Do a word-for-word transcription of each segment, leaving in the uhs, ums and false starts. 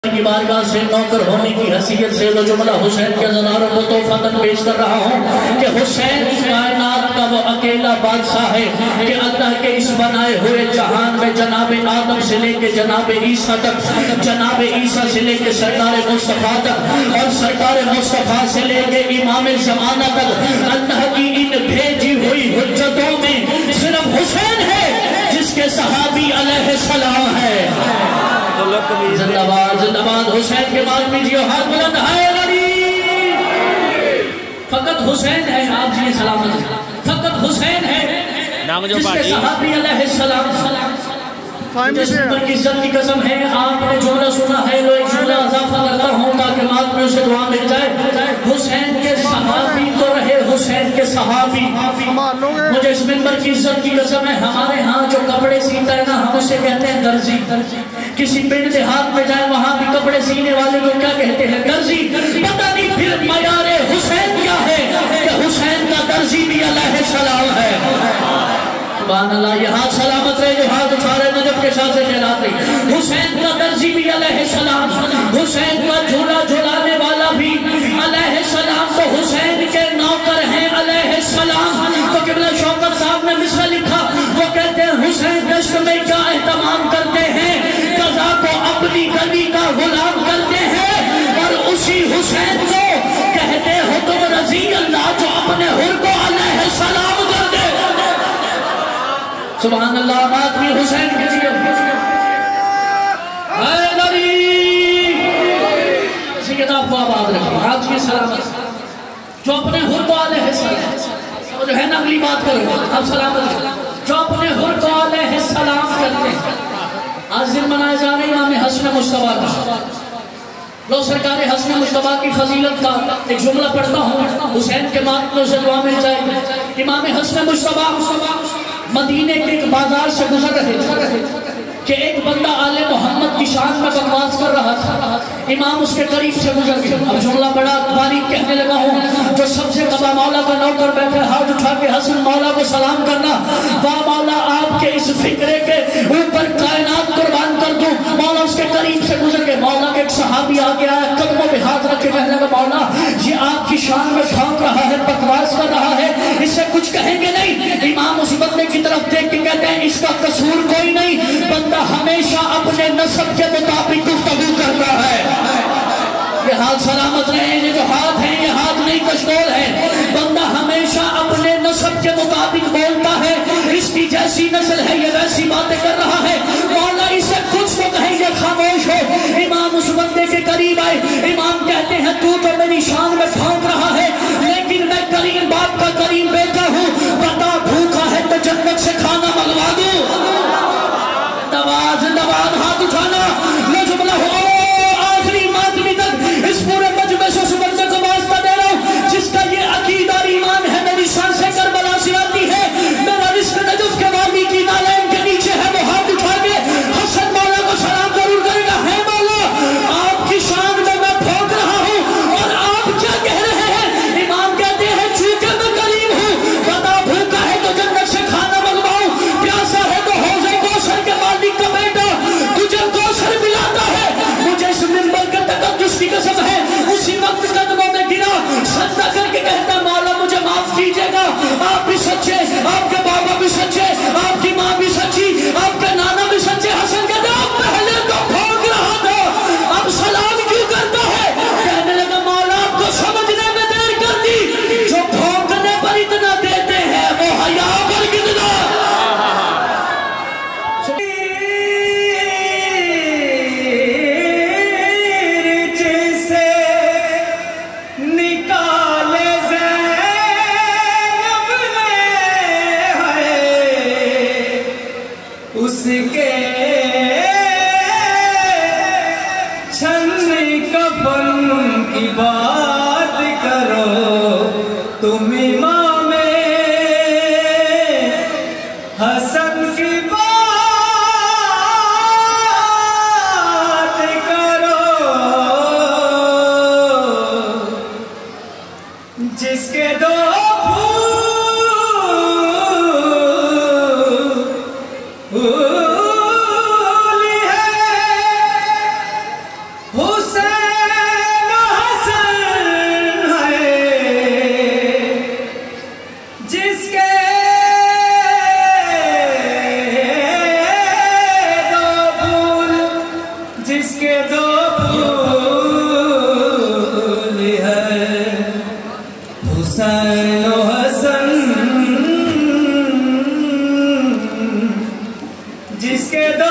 کی بارگاہ سے نوکر ہونے کی حیثیت سے وہ جملہ حسین کے زناروں کو تحفۃً پیش کر رہا ہوں کہ حسین اس کائنات کا وہ اکیلا بادشاہ ہے کہ اللہ کے اس بنائے ہوئے جہان میں جناب آدم سے لے کے جناب عیسیٰ تک، جناب عیسیٰ سے لے کے سرکار مصطفیٰ تک، اور سرکار مصطفیٰ سے لے کے امام زمانہ تک اللہ کی ان بھیجی ہوئی حجتوں میں صرف حسین ہے جس کے صحابی علیہ السلام ہے۔ زندہ باد زندہ باد حسین کے بعد میں جیو ہاتھ بلند ہے علی، فقط حسین ہے، آپ جی سلامت، فقط حسین ہے جس کے صحابی علیہ السلام۔ مجھے اس پر کی عزت کی قسم ہے، آپ نے جملہ سنا ہے، لو ایک جملہ اضافہ کرتا ہوں تاکہ بعد میں اسے دعا مل جائے۔ حسین کے صحابی تو رہے حسین کے صحابی۔ مجھے اس منبر کی عزت کی قسم ہے، ہمارے ہاں جو کپڑے سیتا ہے نا ہم اسے کہتے ہیں درزی۔ کسی پنڈ دیہات میں جائیں وہاں بھی کپڑے سینے والے کو کیا کہتے ہیں؟ درزی۔ پتہ نہیں پھر معیار حسین کیا ہے کہ حسین کا درزی بھی علیہ السلام ہے۔ سبحان اللہ، یہ ہاتھ سلامت رہے جو ہاتھ اٹھا رہے نجف کے ساتھ سے جہلات رہی۔ حسین کا درزی بھی علیہ السلام، حسین کا جھولا جھولانے والا بھی علیہ السلام، تو حسین کے نوکر ہیں علیہ السلام۔ تو قبلہ شوکت صاحب نے مصرع لکھا، وہ کہتے ہیں حسین دشت میں کیا اہتمام کرتے ہیں، قضا کو اپنی گلی کا غلام کرتے ہیں، اور اسی حسین کو کہتے ہو تم رضی اللہ جو اپنے حر کو علیہ السلام کر دے۔ سبحان اللہ، آباد بھی حسین کے جیو حیدری اسی کتاب کو آباد رکھیں، آج کی سلامت جو اپنے حر کو علیہ السلام، وہ جو ہے نا اگلی بات کرو اب سلامت، جو اپنے حر کو علیہ السلام کرتے ہیں۔ آج دن منائے جا رہے امام حسن مصطفیٰ کا، لو سرکار حسن مصطفیٰ کی فضیلت کا ایک جملہ پڑھتا ہوں، حسین کے ماتموں سے دعا مل جائے۔ امام حسن مصطفیٰ مدینے کے ایک بازار سے گزر رہے تھے کہ ایک بندہ آل محمد کی شان میں بکواس کر رہا تھا، امام اس کے قریب سے گزر گئے۔ اب جملہ بڑا باریک کہنے لگا ہوں، جو سب سے قضا مولا کا نوکر بیٹھے ہاتھ اٹھا کے حسن مولا کو سلام کرنا، واہ مولا آپ کے اس فکرے کے اوپر کائنات قربان کر دوں۔ مولا اس کے قریب سے گزر گئے، مولا کے ایک صحابی آگے آیا، قدموں پہ ہاتھ رکھ کے کہنے لگا مولا یہ آپ کی شان میں بھونک رہا ہے، بکواس کر رہا ہے، اس سے کچھ کہیں گے نہیں؟ امام اس بندے کی طرف دیکھ کے کہتے ہیں اس کا قصور کوئی نہیں، بندہ ہمیشہ اپنے نسب کے مطابق گفتگو کرتا ہے۔ یہ ہاتھ سلامت رہے، یہ جو ہاتھ ہیں یہ ہاتھ نہیں کشکول ہے، بندہ ہمیشہ اپنے نسب کے مطابق بولتا ہے، اس کی جیسی نسل ہے یہ ویسی باتیں کر رہا ہے، مولا اسے کچھ تو کہیں گے، خاموش ہو۔ امام اس بندے کے قریب آئے، امام کہتے ہیں تو تو میری شان میں بھونک رہا ہے، لیکن میں کریم باپ کا کریم بیٹا ہوں، بتا بھوکا ہے تو جنت سے کھانا منگوا دوں۔ دواز دواز ہاتھ اٹھانا، میں جملہ ہو آخری ماتمی تک اس پورے مجمع سے اس بندے کو واسطہ دے رہا ہوں جس کا یہ عقیدہ اور ایمان ہے، میری شان سے کربلا سے آتی ہے، میرا رزق نجف کے وادی کی نالین کے نیچے ہے، وہ ہاتھ اٹھا کے حسن مولا کو سلام ضرور کرے گا، ہے مولا آپ کی شان میں میں بھونک رہا ہوں اور آپ کیا کہہ رہے ہیں؟ امام کہتے ہیں چونکہ میں کریم ہوں، بتا بھوکا ہے تو جنت سے کھانا منگواؤں، پیاسا ہے تو حوض کوثر کے مالک کا بیٹا تجھے کوثر پلاتا ہے۔ مجھے اس منبر کے تقدس کی قسم ہے، اسی وقت قدموں میں گرا، سجدہ کر کے کہتا مولا مجھے معاف کیجئے گا، آپ بھی سچے، آپ کے بابا بھی سچے، آپ کی ماں بھی سچی، آپ کے نانا بھی سچے۔ حسن کہتا اب پہلے تو بھونک رہا تھا، اب سلام کیوں کرتا ہے؟ کہنے لگا مولا آپ کو سمجھنے میں دیر کر دی، جو بھونکنے پر اتنا دیتے ہیں وہ حیا پر کتنا۔ اس کے چھن کفن کی بات کرو تم امام حسن کی بات کرو، جس کے دو پھول ہے دو پھول ہے حسین و حسن جس کے دو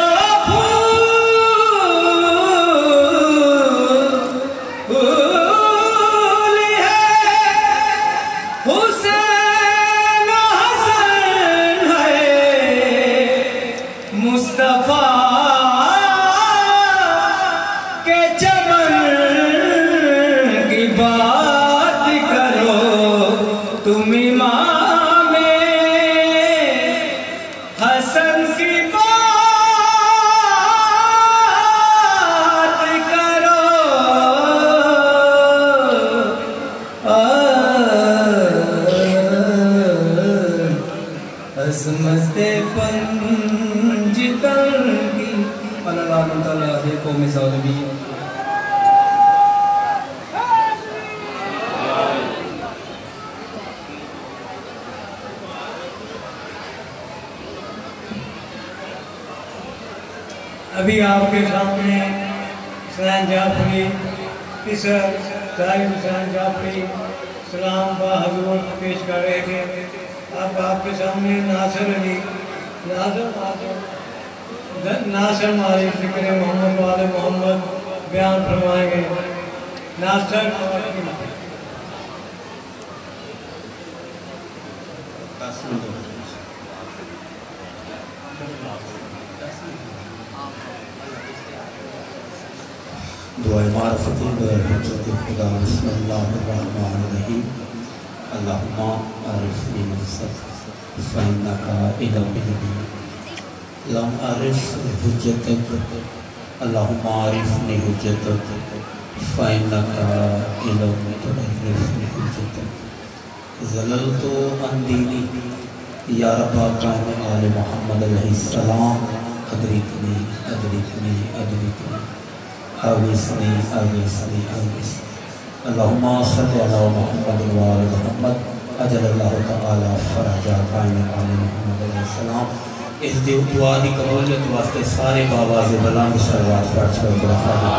عظمت پنجتن کی اللہ تعالیٰ ہے قوم ظالمی ابھی آپ کے سامنے حسین جعفری پسر طاہر حسین جعفری سلام با حضور پیش کر رہے تھے اب آپ کے سامنے ناصر علی ناصر ناصر مالی فکر محمد والے محمد بیان فرمائیں گے ناصر دعائے معرفت حجت خدا بسم اللہ الرحمن الرحیم اللہم عرفنی نفسک فإنکا علم علمی لم عرف حجتک اللہم عرفنی حجتک فإنکا علم عرفنی حجتک ظللت عن دینی یا رب کان آل محمد علیہ السلام ادرکنی ادرکنی ادرکنی آویسنی آویسنی آویسنی اللہم صلی اللہ محمد وآل محمد اجل اللہ تعالی فرجا قائم آل محمد علیہ السلام اس دعا دی قبولیت واسطے سارے باواز بلند صلوات پڑھ چھوڑ برخا دی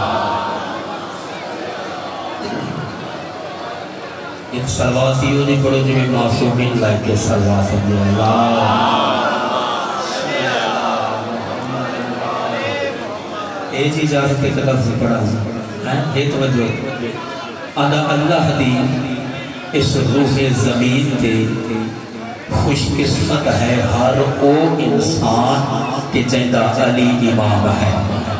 ایک صلوات ہی نہیں پڑھو جو میں معصومین لائے کے صلوات دی اللہ اے جی اجازت کے لفظ پڑھا ہوں اے توجہ آدھا اللہ دی اس روح زمین تے خوش قسمت ہے ہر او انسان کہ جیندہ علی امام ہے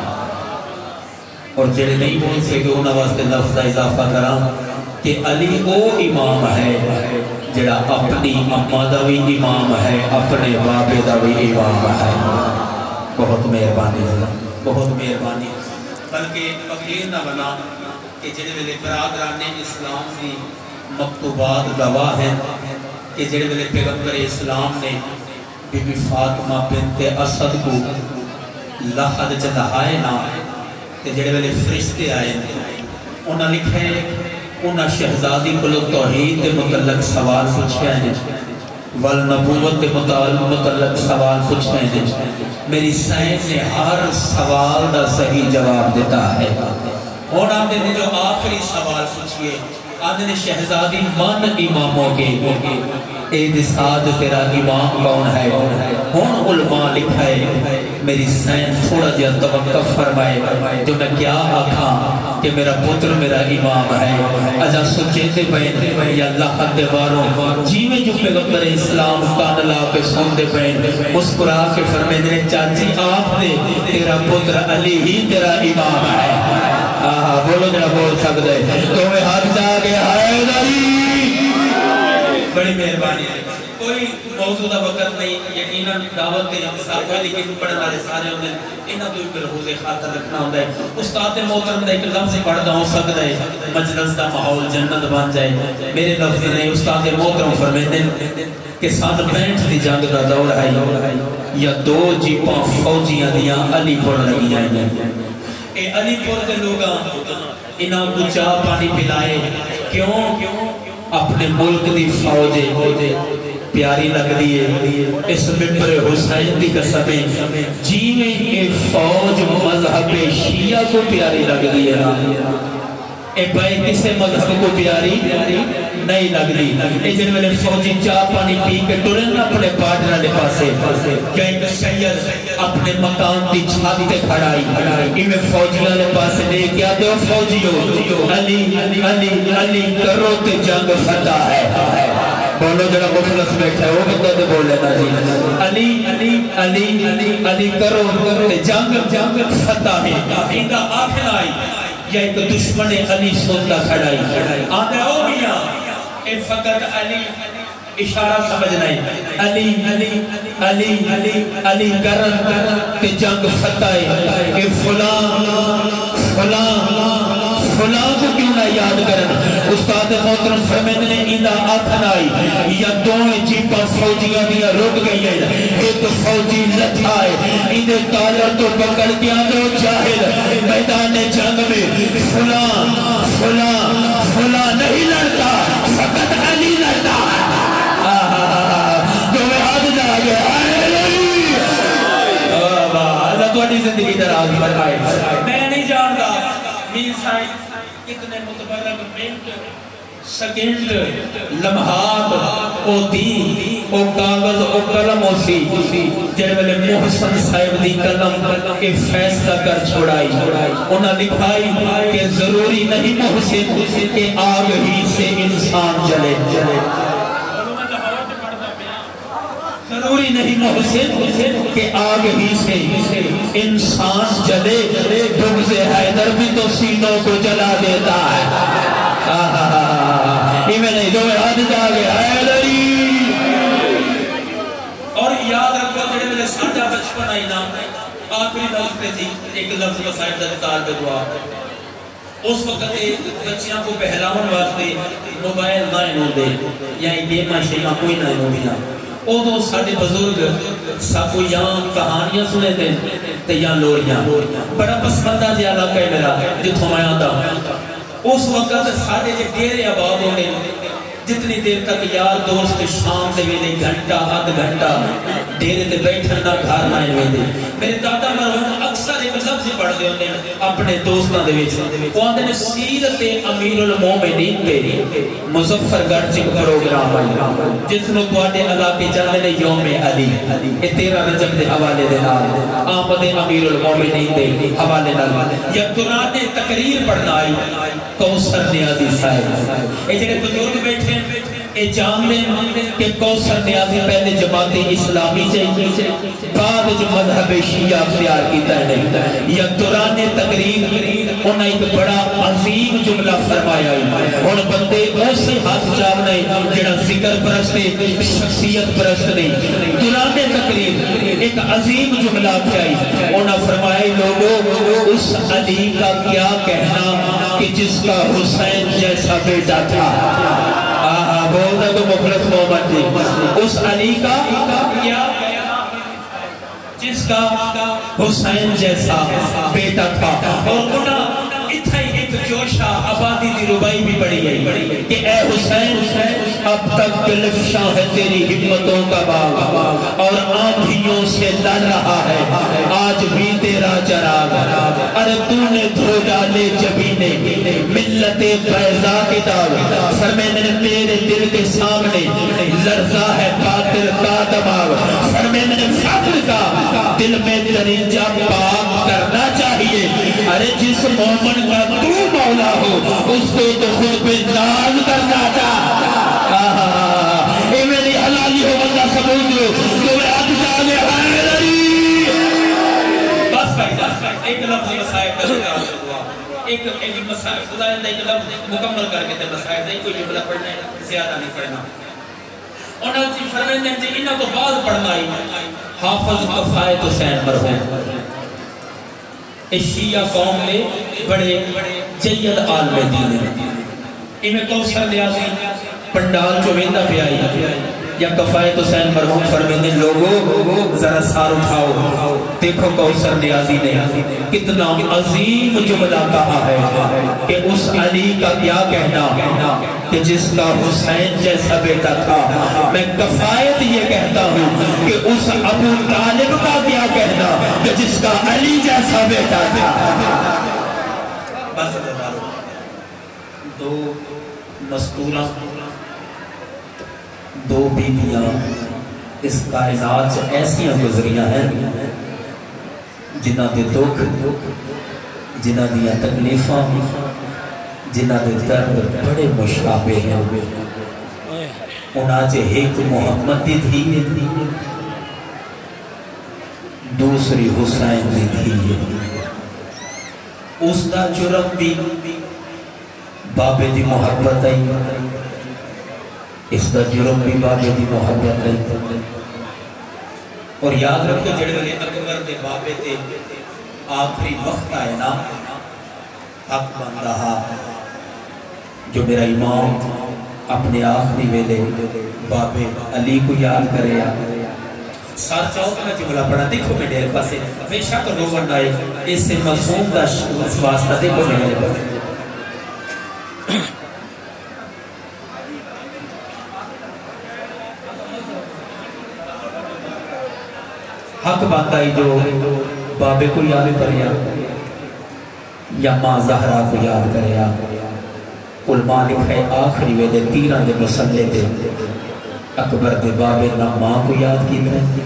اور جڑے نہیں بول سے کہ انہاں واسطے لفظ اضافہ کرا کہ علی او امام ہے جڑا اپنی اماں دا بھی امام ہے اپنے بابے دا بھی امام ہے بہت مہربانی ہے بہت مہربانی بلکہ فقیر نہ بنا کہ جڑے ویلے برادران اسلام دی مکتوبات گواہ ہیں کہ جڑے ویلے پیغمبر اسلام نے بی بی فاطمہ بنت اسد کو لحد چلہائے نا کہ جڑے ویلے فرشتے آئے انہاں لکھے انہاں شہزادی کو توحید کے متعلق سوال پوچھے ہیں والنبوت کے متعلق سوال پوچھے ہیں میری سائنس نے ہر سوال دا صحیح جواب دیتا ہے اور آپ نے جو آخری سوال پوچھئے آدھے نے شہزادی من اماموں کے اید ساتھ تیرا امام کون ہے ہون علماء لکھائے میری سائن تھوڑا جا توقف فرمائے جو میں کیا آکھاں کہ میرا پتر میرا امام ہے اجا سچیتے بین یا اللہ حد باروں جی میں جو پیغمبر اسلام کان اللہ پہ سنتے بین مسکرا کے فرمائے دنے چاچی آپ نے تیرا پتر علی ہی تیرا امام ہے آہا بولو جنہ بول سکتے تو میں ہاتھ جا گیا ہے علی بڑی مہربانی ہے کوئی موضوع وقت نہیں یقیناً دعوت کے انتصار ہوئے لیکن پڑھنے والے سارے ہوتے ہیں انہاں تو ایک لحوظ خاطر رکھنا ہوتا ہے استاد محترم دا ایک لفظ پڑھتا ہو سکتا ہے مجلس دا ماحول جنت بن جائے میرے لفظ نہیں استاد محترم فرمائے کہ سات پینٹ دی جنگ دا دور ہے یا دو جیپاں فوجیاں دیاں علی پڑھ لگی آئیں اے علی پور کے لوگاں انہاں کو چاہ پانی پلائے کیوں اپنے ملک دی فوجے پیاری لگ دیئے اس ممبر حسین دی قسمیں جیویں اے فوج مذہب شیعہ کو پیاری لگ دیئے نا اے بھائی کسے مذہب کو پیاری نہیں لگ دی اے جن میں فوجی چاہ پانی پی کے ٹرن اپنے پارٹنر نے پاسے کیا ایک سید اپنے مکان دی چھاتی تے کھڑائی ایمیں فوجیاں نے پاسے لے کیا دے فوجیوں علی علی علی کرو تے جنگ فتح ہے بولو جڑا مفلس بیٹھا ہے وہ بندہ دے بولے نا جی علی علی علی علی علی کرو تے جنگ جنگ فتح ہے ایندہ آخر آئی یا ایک دشمن علی سوتا کھڑائی آدھا ہو گیا اے فقط علی اشارہ سمجھ نہیں علی علی علی علی علی کرن تے جنگ فتح ہے اے فلان فلان فلان کو کیوں نہ یاد کرن استاد محترم فرمائیں نے اینا آتھن آئی یا دوئے جیپا فوجیاں دیا رک گئی ہے ایک فوجی لٹھائے انہیں کالر تو پکڑ کیا جو جاہل میدان جنگ میں فلان فلان فلان نہیں لڑتا فقط علی لڑتا دوئے ہاتھ جا گئے اللہ تو اٹھی زندگی دراز فرمائے میں نہیں جانتا میر سائن کتنے متبرک منٹ سیکنڈ لمحات او دین او کاغذ او قلم او سی جن میں محسن صاحب دی قلم کے فیصلہ کر چھوڑائی انہاں لکھائی کہ ضروری نہیں محسن کہ آگ ہی سے انسان جلے ضروری نہیں محسن کہ آگ ہی سے انسان جلے بغض حیدر بھی تو سینوں کو جلا دیتا ہے میں نہیں دو ہاتھ جا گیا حیدری اور یاد رکھو جڑے میرے ساڑھا بچپن آئی نا آخری لفظ پہ تھی ایک لفظ مسائل دا دکار پہ دعا اس وقت بچیاں کو بہلاؤن واسطے موبائل نہ ہوندے یا گیماں شیماں کوئی نہ ہوندیاں او دو ساڑھے بزرگ سب کو یہاں کہانیاں سنے تھے تے یہاں لوریاں بڑا پسمندہ جی علاقہ ہے میرا جتوں میں آتا اس وقت ساڑھے جی ڈیرے آباد ہونے جتنی دیر تک یار دوست شام دے ویلے گھنٹا آدھ گھنٹا ڈیرے دے بیٹھن نہ گھر نہ ویلے میرے دادا مرحوم اکثر ایک لفظ پڑھ دے ہونے اپنے دوستاں دے وچ وہ آندے نے سیرت امیر المومنین تے مظفر گڑھ چ پروگرام آئی جس نو تواڈے علاقے چلدے نے یوم علی اے تیرہ رجب دے حوالے دے نال آمد امیر المومنین دے حوالے نال یا دوران تقریر پڑھنا آئی کوثر نیازی صاحب اے جڑے بزرگ بیٹھے اے جان لیں کہ کوثر نیازی پہلے جماعت اسلامی چاہیے بعد جو مذہب شیعہ اختیار کیتا ہے یا دوران تقریر انہیں ایک بڑا عظیم جملہ فرمایا ہے اور بندے اسے ہاتھ جامنے جڑا ذکر پرستے شخصیت پرستے دوران تقریر ایک عظیم جملہ کیا ہے انہیں فرمایا لوگوں اس علی کا کیا کہنا کہ جس کا حسین جیسا بیٹا تھا آہا بولتا تو مخلص محمد جی اس علی کا کیا جس کا حسین جیسا بیٹا تھا اور انہا اتھا ہی ایک جوشہ آبادی دی ربائی بھی بڑی ہے کہ اے حسین اب تک گلفشاں ہے تیری حکمتوں کا باغ اور آنکھیوں سے لڑ رہا ہے آج بھی تیرا چراغ ارے تو نے دھو ڈالے جبینے ملت بیضا کی داغ فرمائے نے تیرے دل کے سامنے لرزا ہے قاتل کا دماغ فرمائے نے فخر کا دل میں درنجہ پاک کرنا چاہیے ارے جس مومن کا تو مولا ہو اس کو تو خود پہ ناز کرنا چاہتا اے میری حلالی ہو بندہ سبوت دو تو میں آج جانے حیدری بس بھائی بس ایک لفظ مسائل کا ذکر ہوا ایک مسائل خدا نے ایک لفظ مکمل کر کے تے مسائل نہیں کوئی جملہ پڑھنا ہے زیادہ نہیں پڑھنا انہوں نے فرمائے ہیں کہ انہوں تو بعد پڑھنا ہی حافظ کفایت حسین مرحوم اس شیعہ قوم میں بڑے جید عالم دین ہیں انہیں کوثر نیازی پنڈال جو ویندہ پہ آئی یا کفایت حسین مرحوم فرمینے لوگوں ذرا سار اٹھاؤ دیکھو کوثر نیازی نے کتنا عظیم جملہ کہا ہے کہ اس علی کا کیا کہنا کہ جس کا حسین جیسا بیٹا تھا. میں کفایت یہ کہتا ہوں کہ اس ابو طالب کا کیا کہنا کہ جس کا علی جیسا بیٹا تھا. بس دو مستورہ دو بیویاں اس کائنات ایسیاں گزریاں ہیں جنہ دے دکھ جنہ دیا تکلیفاں جنہ دے درد بڑے مشابہ ہیں. انہاں چے ایک محمد دی تھی دوسری حسین دی تھی. اس دا جرم بھی بابے دی محبت آئی اس دا جرم بھی بابے دی محبت آئی. اور یاد رکھو جڑے والے اکبر دے بابے تے آخری وقت آئے نا حق بن رہا جو میرا امام اپنے آخری ویلے بابے علی کو یاد کرے. سار چاہو میں جملہ پڑھا دیکھو میں دیر پاسے بے شک روون آئے اس سے مفہوم دا واسطہ دیکھو میں دیر پاسے. حق بات آئی جو بابے کو یاد کریا یا ماں زہرا کو یاد کریا. علماء لکھے آخری ویدے تیران دے مسلے دے اکبر دے بابے نہ ماں کو یاد کیتا ہے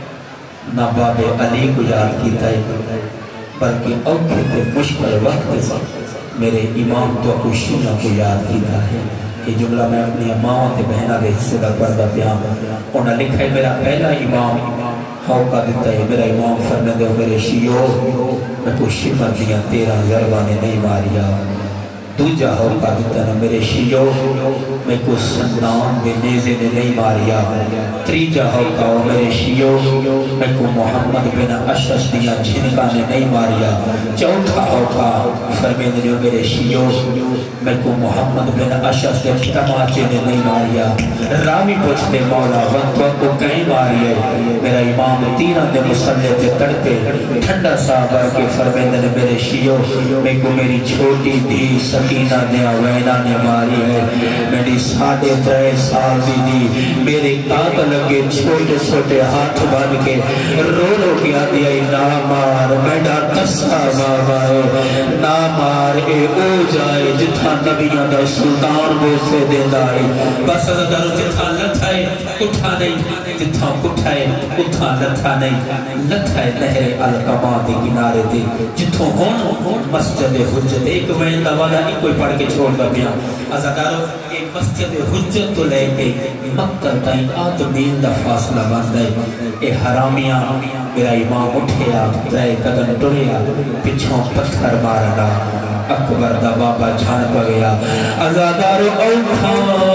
نہ بابے علی کو یاد کیتا ہے بلکہ اوکھے تے مشکل وقت میرے امام تو خوشیوں کو یاد کیتا ہے. یہ جملہ میں اپنی امام تے بہنہ دے حصے کا پردہ پیام انہاں لکھا ہے میرا پہلا امام ہوکا دیتا ہے میرا امام فرمے دے میرے شیعو میں کوئی شمر دیا تیرا ضربانے نہیں ماریا. دوجہ ہوکا دیتا ہے میرے شیعو میں کوئی سندان دے نیزے نے نہیں ماریا. تریجہ ہوکا میرے شیعو میں کوئی محمد بن اشش دیا جھنکانے نہیں ماریا. چوتھا ہوکا فرمے دے میرے شیعو میں کوئی محمد بن اشش دے تماچے نے نہیں ماریا. رامی پوچھتے مولا وقتوں کو کہیں ماری ہے میرا امام تیران دے مسلے تے تڑپے ٹھنڈا صحابہ کے فرمیدن میرے شیعو میں کو میری چھوٹی دھی سکینہ دیا وینا نے ماری ہے. میری ساڑھے ترے سال دی دی میرے کاغ لگے چھوٹے چھوٹے ہاتھ بن کے رو رو کیا دیا نا مار میڈا تسا بابا نا مار اے او جائے جتھا نبیاں دا سلطان بوسے دے دائی. بس ازدارو جتھا لتھائے اٹھا نہیں جتھا اٹھائے اٹھا لتھا نہیں لتھائے نہر القما دے کنارے دے جتھوں ہون مسجد حجت ایک ویندہ والا نہیں کوئی پڑھ کے چھوڑ دا بیا. ازدارو ایک مسجد حجت تو لے کے مکہ تائیں آدمین دا فاصلہ باندھا ہے. اے حرامیاں میرا امام اٹھیا ترے قدم ٹریا پچھوں پتھر مارنا اکبر دا بابا جھان پا گیا. ازادارو اوکھا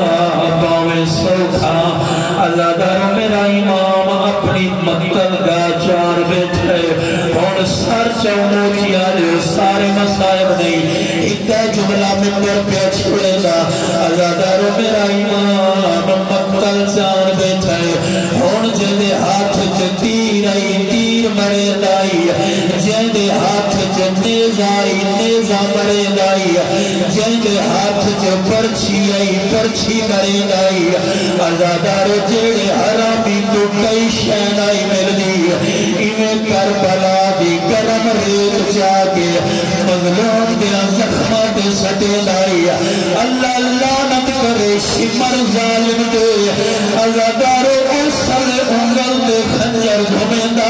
باویں سوکھا ازادارو میرا امام اپنی مقتل گا چار بیٹھے اور سر چونو کیا لے سارے مسائب نہیں ایک جملہ میں پر پہ چھوڑے گا. ازادارو میرا امام مقتل چار بیٹھے اور جدے ہاتھ تیر آئی تیر مرے لائی جدے ہاتھ نیز آئی نیزہ مرے لائی جدے ہاتھ پرچھی آئی پرچھی مرے لائی. ازادارو جڑے حرامی تو کئی شین آئی ملنی ایمیں کربلا دی گرم ریت جاگے مظلوم دیا زخمہ دے سٹے لائی. اللہ اللہ نت کرے شمر ظالم دے ازادارو اصل انگل دے خنجر گھمیندہ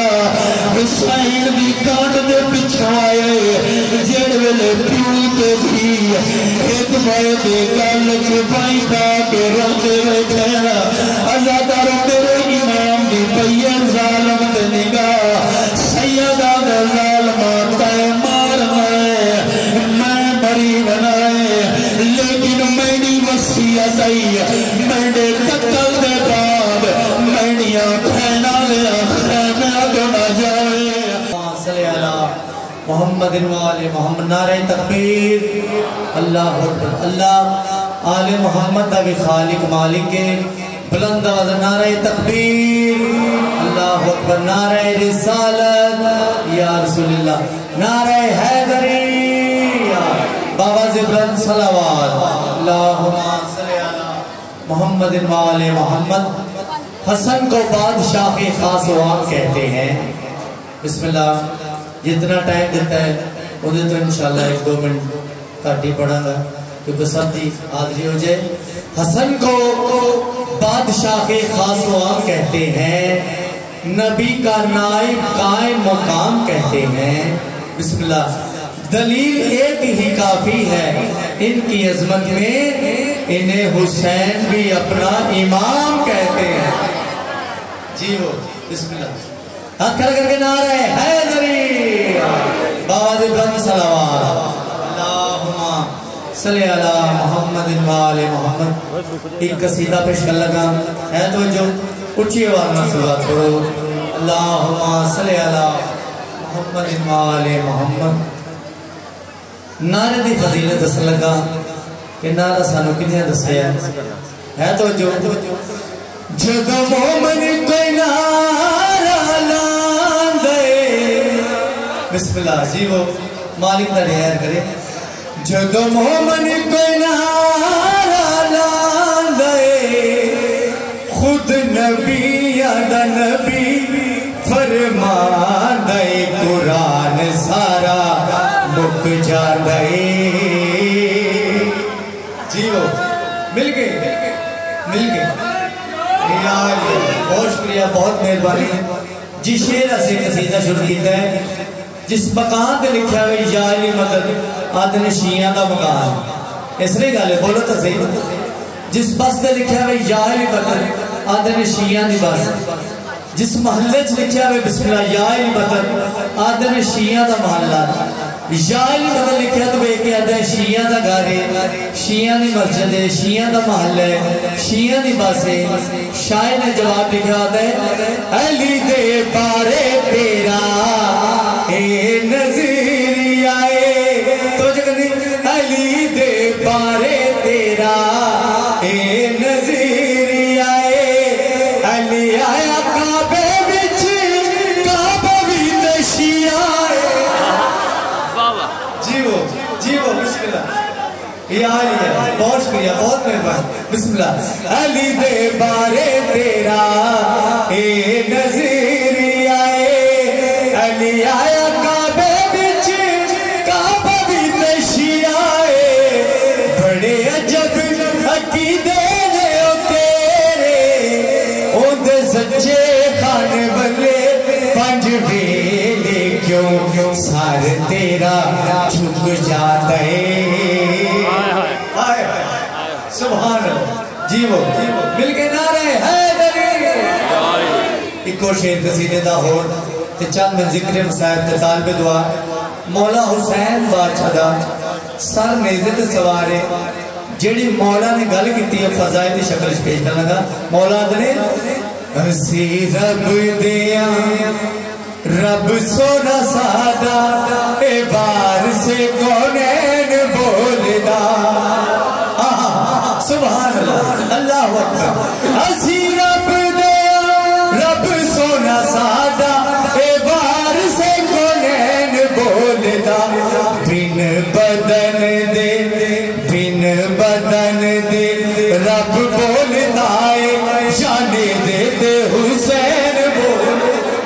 حسین دی کانٹ دے پچھو آئے جڑ ویلے پیوتے بھی ایک بائے دے گل چپائی دا کے روتے بیٹھے. ازادارو میرے امام دی پیر ظالم دے نگاہ سیدہ دے ظالمان تے مار مائے میں بری بنائے لیکن میری وسیعت آئی میرے قتل دے بعد میڈیاں پھینا لیا خیمہ دو نہ جائے. صلی اللہ محمد وآل محمد نعرہ تکبیر اللہ اکبر. اللہ آل محمد دا بھی خالق مالک کے بلند آواز نعرہ تکبیر اللہ اکبر. نعرہ رسالت یا رسول اللہ نعرہ حیدری بابا زبرن صلوات اللہم صلی علی محمد وآل محمد۔ حسن کو بادشاہ خاص وام کہتے ہیں۔ بسم اللہ، جتنا ٹائم دیتا ہے انہیں تو انشاءاللہ ایک دو منٹ کاٹی پڑھا گا کیونکہ سب دی حاضری ہو جائے۔ حسن کو بادشاہ خاص وام کہتے ہیں، نبی کا نائب قائم مقام کہتے ہیں۔ بسم اللہ، دلیل ایک ہی کافی ہے ان کی عظمت میں، انہیں حسین بھی اپنا امام کہتے ہیں۔ جی ہو، بسم اللہ، ہاتھ کھڑا کر کے نعرہ حیدری، بابا زبرن صلوات اللہم صلی علی محمد وآل محمد۔ ایک قصیدہ پیش کر لگا ہے تو جو اچھی آواز میں صلوات کرو، اللہم صلی علی محمد وآل محمد۔ نعرے دی فضیلت دس لگا کہ نعرہ سانو کنیا دسیا ہے تو جو جد مومن کوئی نعرہ لاندے، بسم اللہ جی وہ مالک دا ڈھیر کرے، جد مومن کوئی نعرہ لاندے، خود نبی یا نبی فرمان دے، قرآن سارا مک جان دے۔ جی وہ مل گئے مل گئے بہت شکریہ، بہت مہربانی۔ جی شعر سے قصیدہ شروع کیتا ہے، جس مکان پہ لکھا ہوئے یا علی مدد آدھنے شیعہ دا مکان، اس لئے گالے بولو تو صحیح، جس بس پہ لکھا ہوئے یا علی مدد آدھنے شیعہ دی بس، جس محلے چ لکھا ہوئے بسم اللہ یا علی مدد آدھنے شیعہ دا محلہ، یا علی مدد لکھا تو بے کہ آدھے شیعہ دا گارے، شیعہ دی مسجد ہے، شیعہ دا محل ہے، شیعہ دی بس ہے۔ شاعر نے جواب لکھا آدھے علی دے بارے تیرا اے نظیر آئے، تو جگنی علی دے بارے تیرا اے نظیر آئے، علی آیا کعبے بچ کعبہ بھی نشیہ آئے۔ جی وہ جی وہ بسم اللہ یہ علی ہے، بہت شکریہ، بہت مہربانی۔ بسم اللہ، علی دے بارے تیرا اے نظیر آئے، علی آیا کعبے بچ کعبہ بھی نشی آئے، بڑے عجب عقیدے نے او تیرے، اون دے سچے خانے بلے پنج ویلے کیوں سار تیرا چھک جاتا ہے۔ سبحان اللہ، جی وہ مل کے نعرے حیدری۔ ایک اور شعر قصیدے دا ہور تے چند من ذکر مصائب تے طالب دعا، مولا حسین بادشاہ دا سر نیزے تے سوارے، جیڑی مولا نے گل کیتی ہے فضائل دی شکل پیش کرنا گا۔ مولا دنے اسی رب دیا رب سونا سادہ، اے بار سے کونین بولدا، سبحان اللہ، اللہ اکبر۔ اسی رب دیا رب سونا سادہ، اے بار سے کونین بولدا، بن بدن دے بن بدن دے رب بولدا ہے، جانے دے دے حسین بولدا۔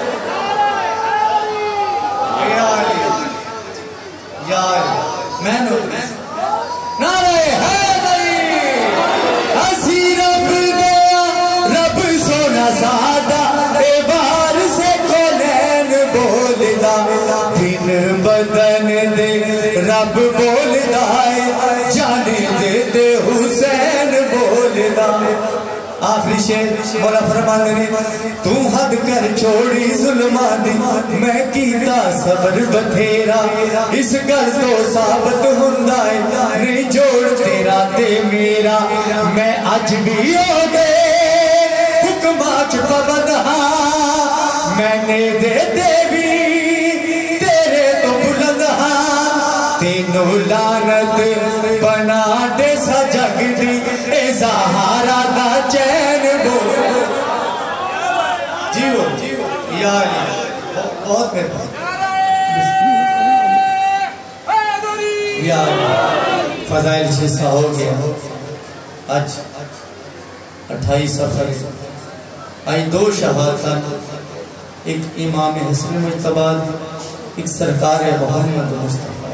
میں نو نعرہ حیدری، اسی رب دیا رب سونا سادہ، اے بار سے کونین بولدا، بن بدن دے رب بولدا ہے، جانے دے دے حسین بولدا۔ آخری شعر مولا فرماندے نے، تو حد کر چھوڑی ظلماں دی، میں کیتا صبر بتھیرا، اس گل تو ثابت ہوندا ہے نہیں جوڑ تیرا تے میرا، میں اج بھی ہو گئے حکماں چ پابند ہاں، میں نے دے دے بھی تیرے تو بلند ہاں، تینوں لعنت بنا دے سا جگ دی، اے زہارا دا چین بول۔ جی وہ یا علی، بہت مہربانی یا علی۔ فضائل حصہ ہو گیا. آج اٹھائیس سفر آئی دو شہادت، ایک امام حسن مجتبی، ایک سرکار محمد مصطفیٰ.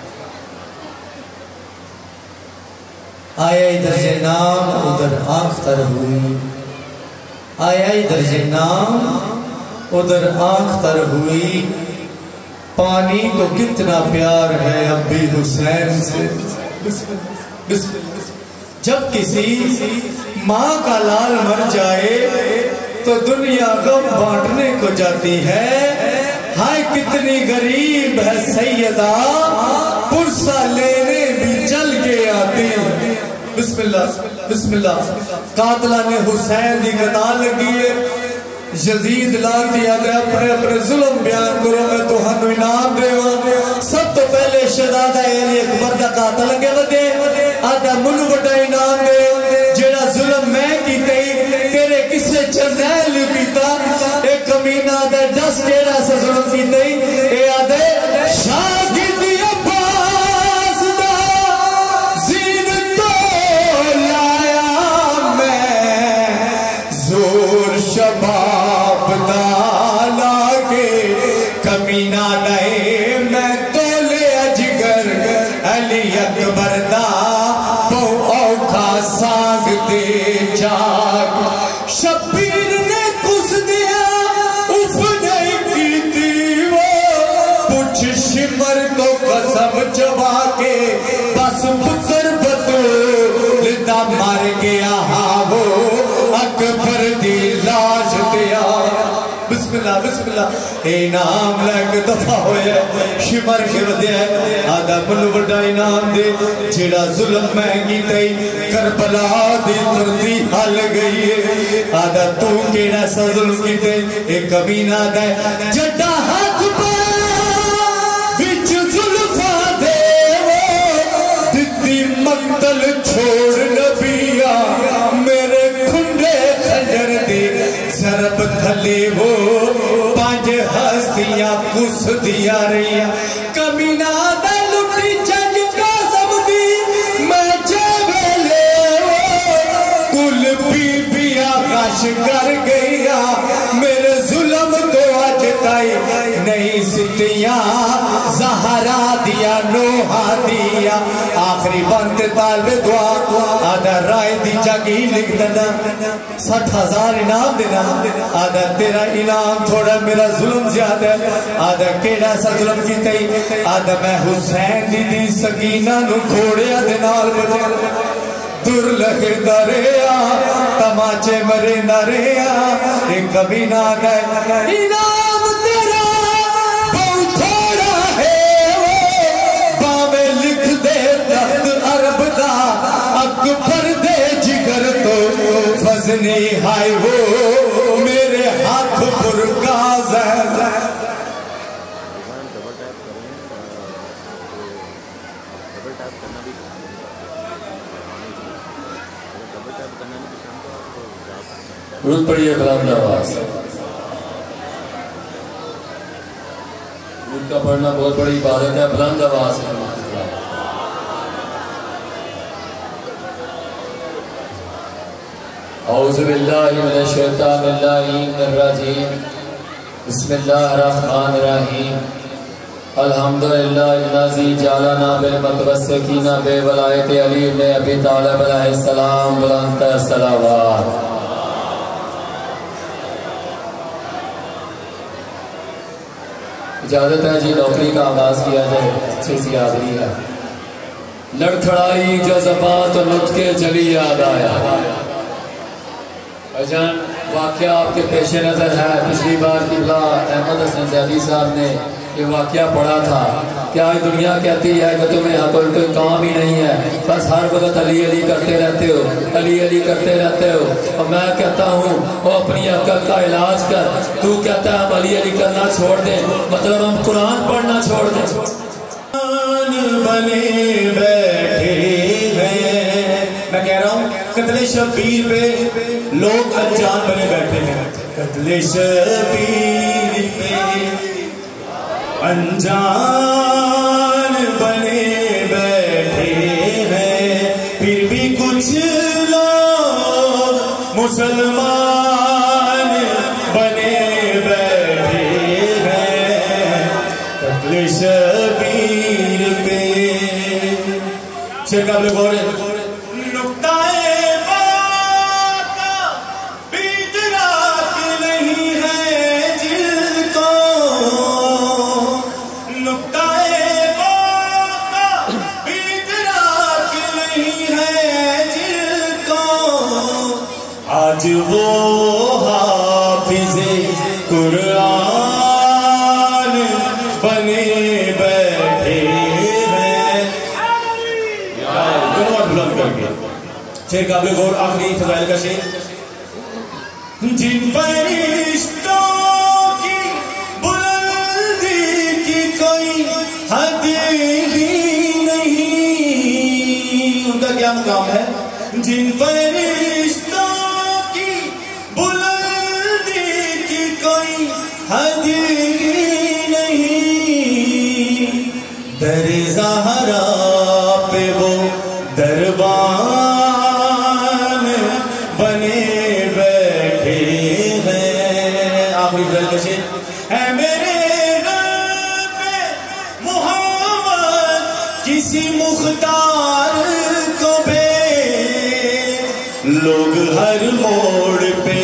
آیا درج نام ادھر آنکھ تر ہوئی، آیا درج نام ادھر آنکھ تر ہوئی. پانی کو کتنا پیار ہے اب بھی حسین سے. جب کسی ماں کا لال مر جائے تو دنیا غم بانٹنے کو جاتی ہے. ہائے کتنی غریب ہے سیدہ، پرسہ لینے بھی چل کے آتی. بسم اللہ بسم اللہ. قاتلہ نے حسین دی قتال لگی ہے. یزید لان دیا دے اپنے اپنے ظلم بیان کرو میں تو ہنو انعام دے. سب تو پہلے شہزادہ علی اکبر دا قاتل لگے ودے آدھا منو بڑا انعام دے. جیڑا ظلم میں کی تئی تیرے کسے چرنیل پیتا، ایک کمینہ دے دس کیڑا سا ظلم کی تئی اے آدھے شاگردی عباس دا زین تو لایا میں زور شباب دا لاگے کمینہ دائے میں تولے اجگر علی اکبر دا بہو اوکھا سانگ دے جاگ. شبیر نے کس دیا اف نہیں کی تھی وہ پوچھ شمر کو قسم چبا کے بس پتر بطول دا مار گیا ہاں وہ اکبر دی لاش دیا. بسم اللہ بسم اللہ. اے نام لگ دفع ہوئے شمر کے ودے آدھا ملو بڑا انعام دے. جیڑا ظلم مہنگی تئی کربلا دی تردی حل گئی ہے. آدھا تو کیڑا سا ظلم کی تے ایک کمینہ دے جڑا ہاتھ پا وچ ظلفہ دے وہ دتی مقتل چھوڑ نبیا میرے کھنڈے خنجر دی ضرب تھلے وہ پانچ ہستیاں کس دیا رہیا. کمینہ دے لٹی جنگ کا سمدی میں جاوے لے وہ کل بی بیا غش کر گیا. میرے ظلم تو آج تائی نہیں ستیاں زہرا دیا نوحا دیا. آخری بانت طالب دعا آدھا رائے دی جاگی لکھ دینا سٹھ ہزار انعام دینا. آدھا تیرا انعام تھوڑا میرا ظلم زیادہ ہے. آدھا کیڑا سا ظلم کی تئی آدھا میں حسین دی دی سکینہ نو کھوڑیا دینال بجے در لگے دریا تماچے مرے نریا. ایک کبھی نہ گئے انعام تیرا بہت تھوڑا ہے وہ باوے لکھ دے تحت عرب دا اکبر دے جگر تو فضنی ہائے وہ میرے ہاتھ پر کاز ہے. درود پڑھیے کلام نواز. درود کا پڑھنا بہت بڑی عبادت ہے. بلند آواز ہے. اعوذ باللہ من الشیطان الرجیم بسم اللہ الرحمن الرحیم. الحمدللہ الذی جعلنا بالمتوسکین بولایت علی بن ابی طالب علیہ السلام. بلند صلوات. اجازت ہے جی نوکری کا آغاز کیا جائے. اچھی سی حاضری ہے. لڑکھڑائی جذبات نطق جلی یاد آیا. اجان واقعہ آپ کے پیش نظر ہے. پچھلی بار قبلہ احمد حسن زیدی صاحب نے یہ واقعہ پڑھا تھا کہ آج دنیا کہتی ہے کہ تمہیں حقل کوئی کام ہی نہیں ہے، بس ہر وقت علی علی کرتے رہتے ہو، علی علی کرتے رہتے ہو. اور میں کہتا ہوں وہ اپنی عقل کا علاج کر. تو کہتا ہے ہم علی علی کرنا چھوڑ دیں، مطلب ہم قرآن پڑھنا چھوڑ دیں. بنے بیٹھے ہیں میں کہہ رہا ہوں قتل شبیر پہ لوگ انجان بنے بیٹھے ہیں. قتل شبیر پہ انجان بنے بیٹھے ہیں. مسلمان بنے بیٹھے ہیں قتل شبیر پہ. شیر قابل غور ہے. آج وہ حافظ قرآن بنے بیٹھے ہیں. دونوں بلند کر کے شیر قابل غور آخری فضائل کا شیر. جن فرشتوں کی بلندی کی کوئی حد ہی نہیں. ان کا کیا مقام ہے؟ جن فرشتوں حد نہیں در زہرا پہ وہ دربان بنے بیٹھے ہیں. آخری فضل کشید. اے میرے رب محمد کسی مختار کو بھیج. لوگ ہر موڑ پہ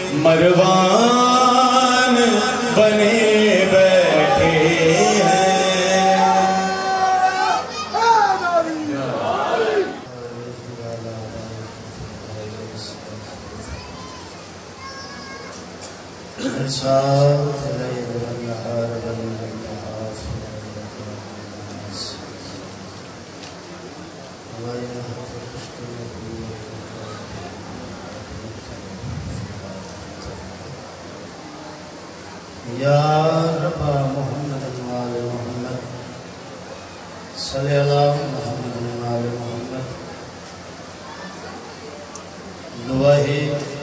مروان بنے بیٹھے ہیں. یا رب محمد وآل محمد صلی اللہ محمد وآل محمد. دعا ہے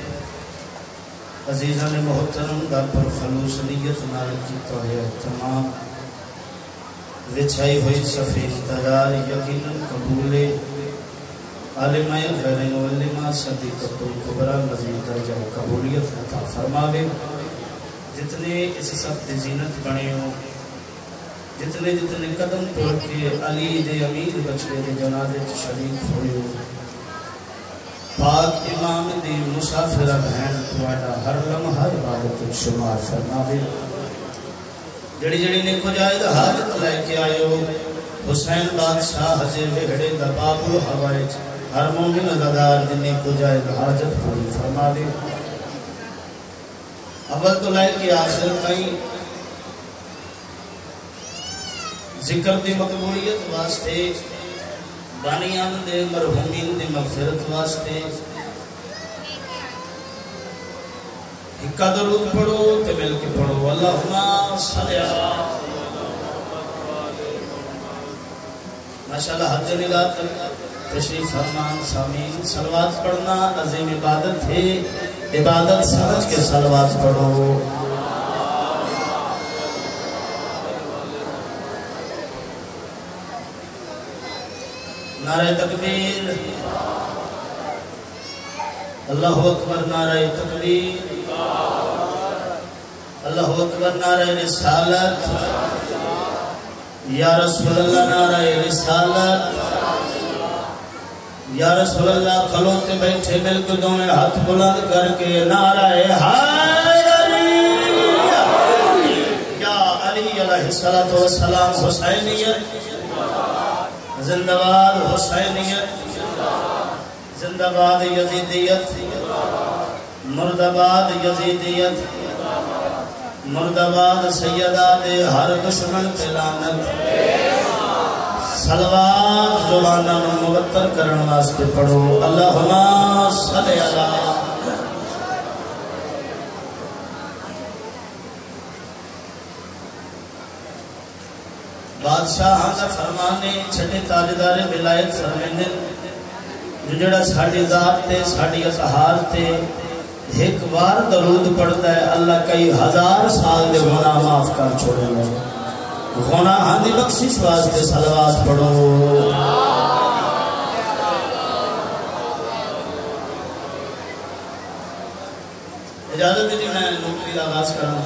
عزیزان محترم دا پر خلوص نیت نال کی توہیہ تمام وچھائی ہوئی صفی انتظار یقیناً قبول عالمہ غیر علمہ صدیقۃ الکبریٰ مزید درجہ قبولیت عطا فرماوے. جتنے اس سخت زینت بنے ہو جتنے جتنے قدم توڑ کے علی دے امیر بچے دے جنازے شریک ہوئے ہو. پاک امام دی مسافرہ بہن تواڈا ہر لمحہ عبادت شمار فرماوے. جڑی جڑی نے کو جائے حاجت لے کے آئے ہو حسین بادشاہ حجے وہڑے دا باب الحوائج ہر مومن عزادار جنہیں کو جائے حاجت پوری فرماوے. اول تو لائے کی آخر کئی ذکر دی مقبولیت واسطے بانیان دے مرحومین دی مغفرت واسطے اکا درود پڑھو تے مل کے پڑھو. اللہم صلی اللہ. ماشاءاللہ حد نگاہ تشریف فرمان سامین. صلوات پڑھنا عظیم عبادت ہے. عبادت سمجھ کے صلوات پڑھو. نعرہ تکبیر. اللہ اکبر. نعرہ تکبیر. اللہ اکبر. نعرہ رسالت. یا رسول اللہ. نعرہ رسالت. یا رسول اللہ. کھلوتے بیٹھے مل کے دونوں ہاتھ بلند کر کے نعرہ حیدری. یا علی علیہ السلام. حسینیت زندہ باد. حسینیت زندہ باد. یزیدیت مرد آباد. یزیدیت مرد آباد. سیدہ دے ہر دشمن پہ لعنت. صلوات زبانہ مبتر کرن واسطے پڑھو. اللہم صلی اللہ. بادشاہ کا فرمانے چھٹے تاجدار ولایت فرمیندے جو جڑا ساڑی ذات تے ساڑی اطہار تے ایک بار درود پڑھتا ہے اللہ کئی ہزار سال دے گناہ معاف کر چھوڑے گا. گناہ دی بخشش واسطے صلوات پڑھو. اجازت دی میں نوکری کا آغاز کرنا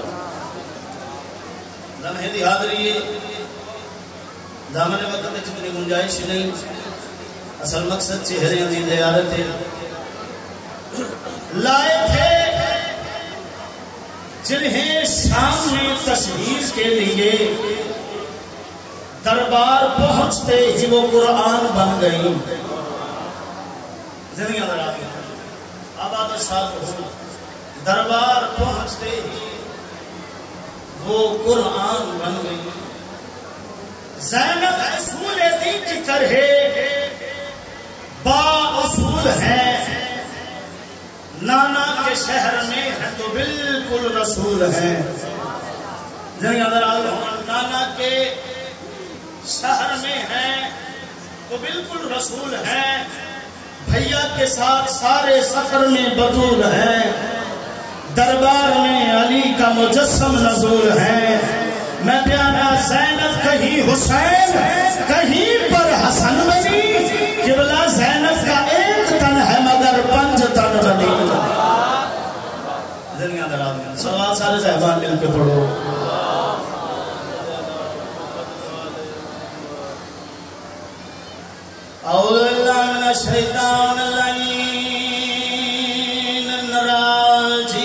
لمحے دی حاضری ہے دامن وقت جتنی گنجائش نہیں اصل مقصد چہرے دی زیارت ہے لائے تھے جنہیں شام میں تشہیر کے لیے دربار پہنچتے ہی وہ قرآن بن گئی زندگی اندر آ گئی آباد شاد دربار پہنچتے ہی وہ قرآن بن گئی زینب اصول دین کی طرح با اصول ہے نانا کے شہر میں ہے تو بالکل رسول ہے زندگی اندر آ گئی نانا کے شہر میں ہے تو بالکل رسول ہے بھیا کے ساتھ سارے سفر میں بطول ہے دربار میں علی کا مجسم نزول ہے میں پیارا زینب کہیں حسین کہیں پر حسن بنی قبلہ زینب کا ایک تن ہے مگر پنج تن بنی دنیا در آدمی سوال سارے صاحبان مل کے پڑھو اعوذ باللہ من الشیطان اللعین الرجیم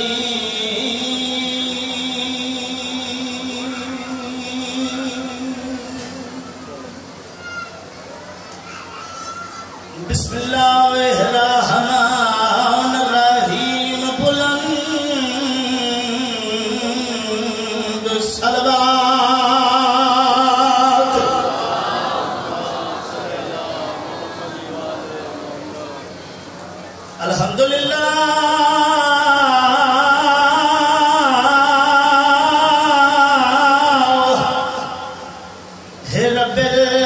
بسم اللہ الرحمن الرحیم بلند صلوات الحمدللہ ہے رب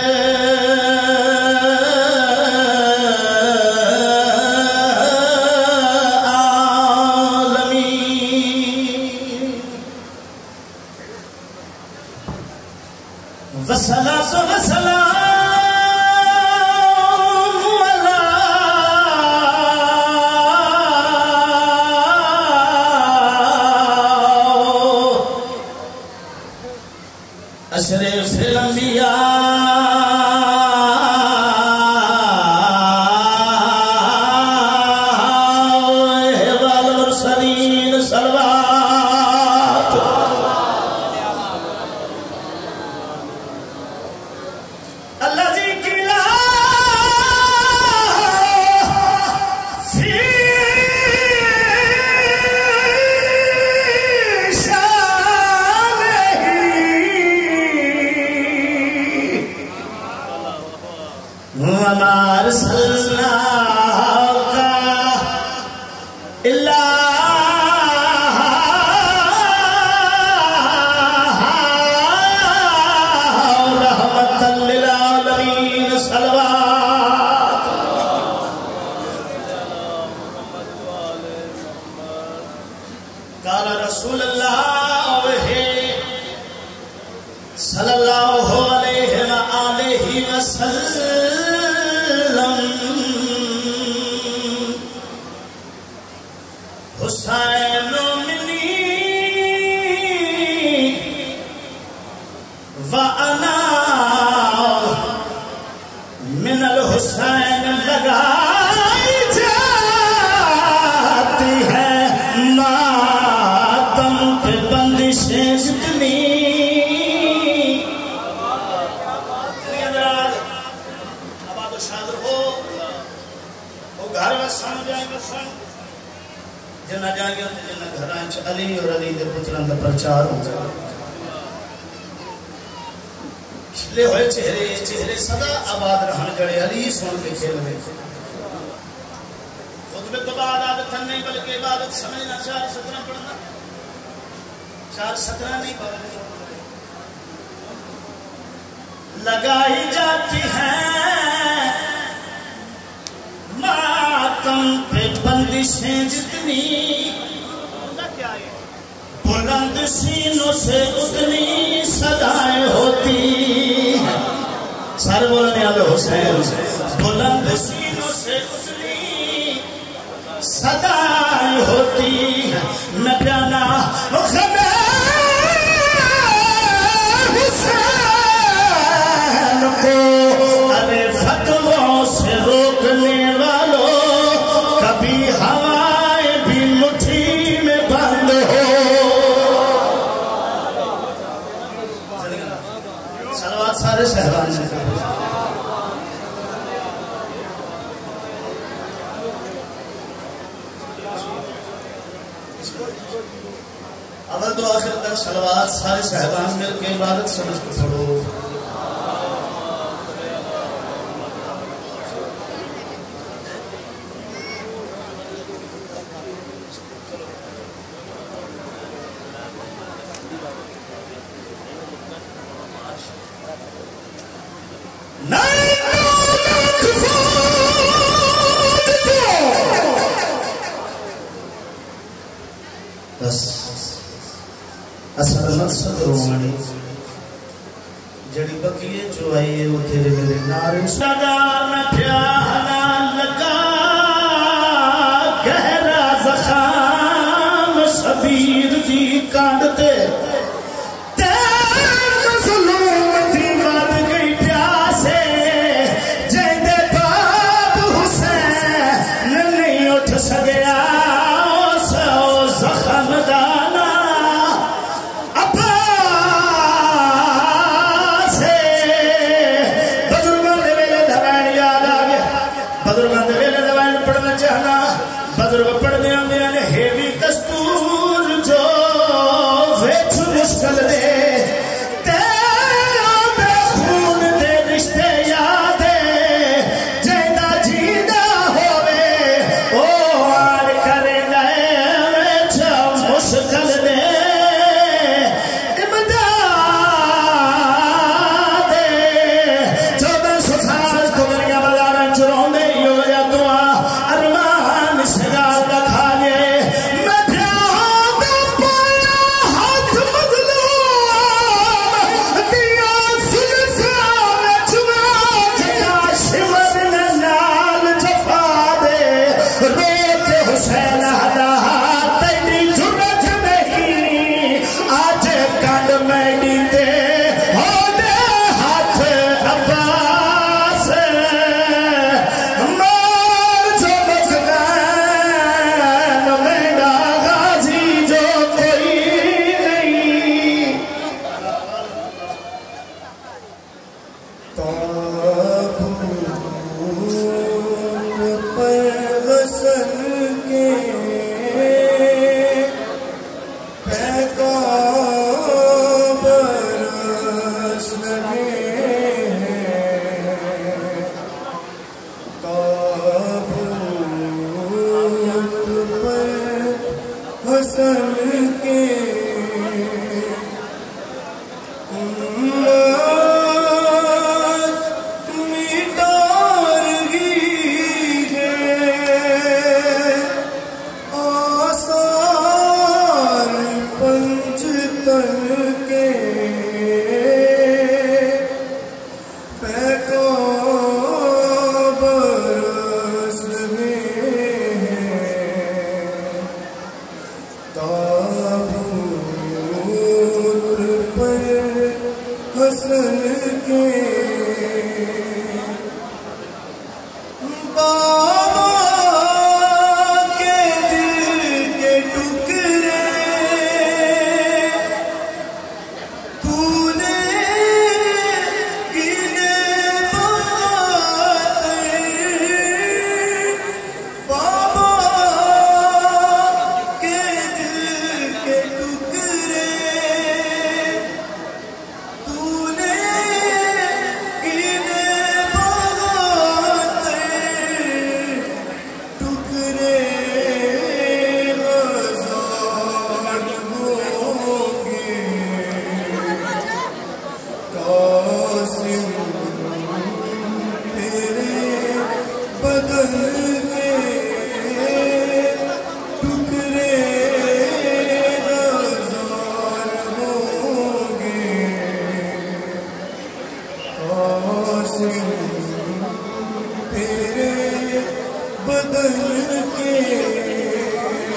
وصلاة وسلام على أشرف الأنبياء والمرسلين صلوات الذي كلا في شانه وما أرسلناك إلا رحمة للعالمين صلوات قال رسول الله صلى الله عليه وآله وسلم حسین منی وأنا من الحسین لگائی جاتی ہے ماتم پہ بندشیں جتنی آباد و شادر ہو وہ گھر میں سن جائیں گے سن جنہ جائیں گے جنہ گھران چھ علی اور علی دے پتران دا پرچار ہو جائے کھلے ہوئے چہرے چہرے صدا آباد رہن جڑے علی سن کے کھیل ہوئے خطبے تو بعد عادت نہیں بلکہ عبادت سمجھنا چار سترہ پڑھنا چار سترہ نہیں پڑھنا لگائی جاتی ہیں ماتم پہ بندشیں جتنی بلند سینوں سے اتنی صدائیں ہوتی ہیں سارے بولنے آلے حسین بلند سینوں سے اتنی صدائیں ہوتی میں پیانا خبر حسین کو ارے فتووں سے روکنے والوں کبھی ہوائیں بھی مٹھی میں بند ہو. صلوات سارے صحبان سے اول تو آخر تک صلوات سارے صحبان مل کے عبادت سمجھ کے پڑھو. بس اصل مقصد رومانی جڑی بقیے جو آئی ہے وہ تیرے میرے نارے صدار میں پیانا لگا گہرا زخام شبیر جی کانڈتے بزرگ پڑھنے آنے آنے ہیوی دستور جو ویچ مشکل دے تیرا بے خون دے رشتے یادے جیدہ جیدہ ہوئے او آن کرے گئے ویچ مشکل دے امداد دے چودہ سو سال کو دنیا بازارن چروں دے یو یا دعا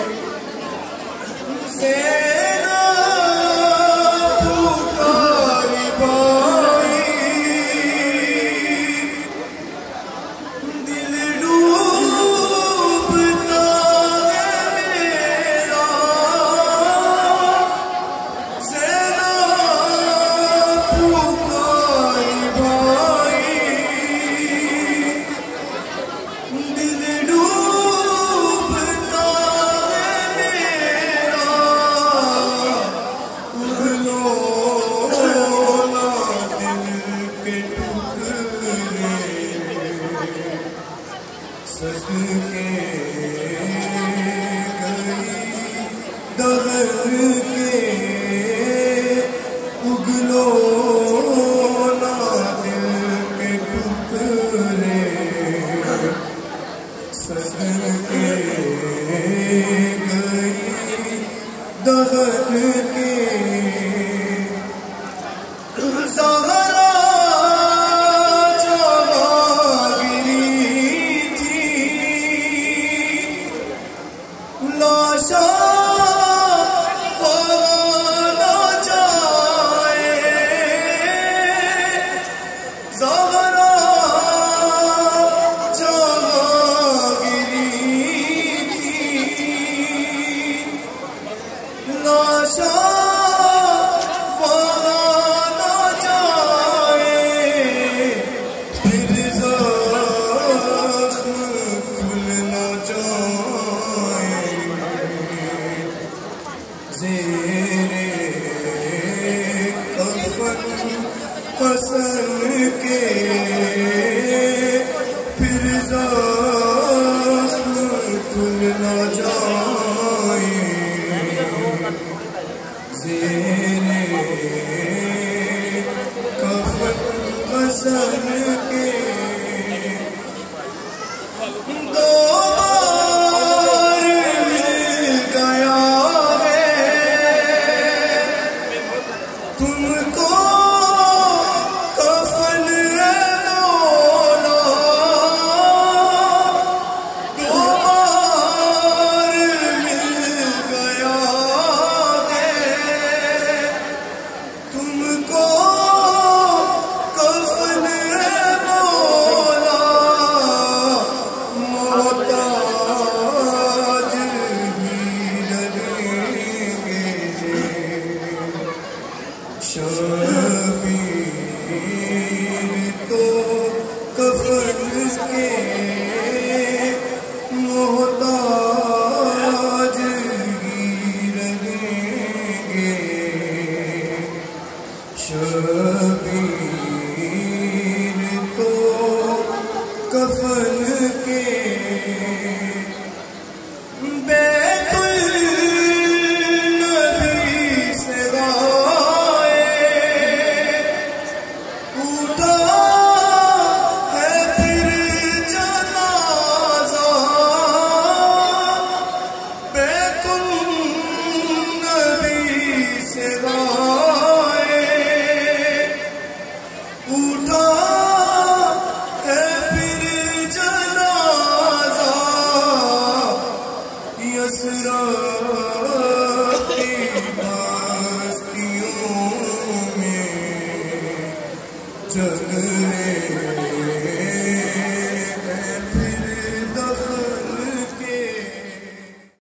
بے